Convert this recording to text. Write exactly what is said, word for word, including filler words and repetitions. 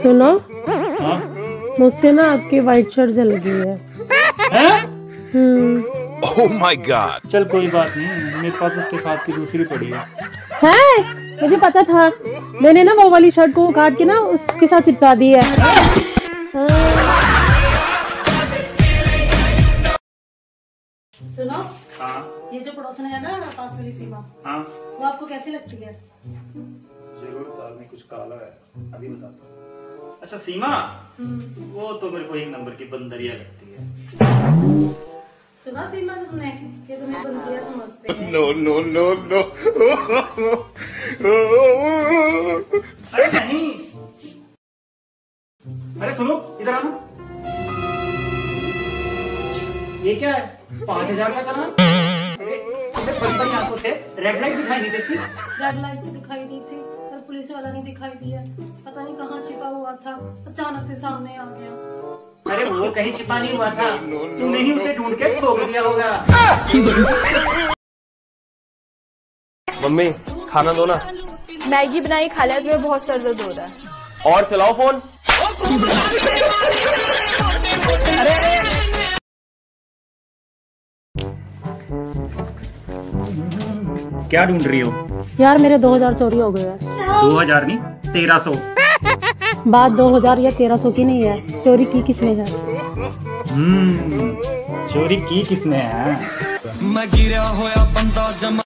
सुनो, हाँ? मुझसे ना आपकी व्हाइट शर्ट जल गई है। हैं? हम्म। Oh my god. चल कोई बात नहीं, मेरे पास उसके साथ की दूसरी पड़ी है। है? मुझे पता था, मैंने ना वो वाली शर्ट को काट के ना उसके साथ चिपका दी है। हाँ। सुनो, हाँ? ये जो पड़ोसन है ना पास वाली सीमा, हाँ? वो आपको कैसी लगती है? जरूर दाल में कुछ काला है, अभी बताता हूँ। अच्छा सीमा, वो तो मेरे को एक नंबर की बंदरिया लगती है। सुना सीमा तुमने कि तुम्हें बंदरिया समझते हैं? No no no no. अरे नहीं, अरे सुनो इधर आना। ये क्या है? पांच हजार का चलान? बड़ी बड़ी आंखों से रेड लाइट दिखाई नहीं देती? रेड लाइट तो दिखाई दी थी, पर पुलिस वाला नहीं दिखाई दिया। पता नहीं कहाँ छिपा हुआ था, अचानक से सामने आ गया। अरे वो कहीं छिपा नहीं हुआ था, तूने ही उसे ढूंढ के ठोक दिया होगा। मम्मी खाना दो ना। मैगी बनाई खा लिया, तुम्हें बहुत सर दर्द हो रहा है। और चलाओ फोन। क्या ढूंढ रही हो? यार मेरे दो हजार चोरी हो गए हैं। दो हजार नहीं, तेरह सौ। बात दो हजार या तेरह सौ की नहीं है, चोरी की किसने है? हम्म, चोरी की किसने है? मैं गिरा होया बंदा जमा